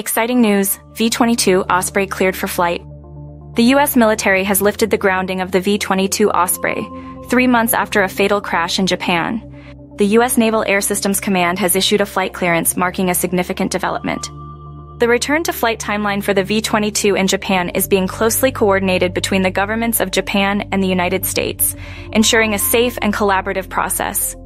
Exciting news, V-22 Osprey cleared for flight. The U.S. military has lifted the grounding of the V-22 Osprey, 3 months after a fatal crash in Japan. The U.S. Naval Air Systems Command has issued a flight clearance, marking a significant development. The return-to-flight timeline for the V-22 in Japan is being closely coordinated between the governments of Japan and the United States, ensuring a safe and collaborative process.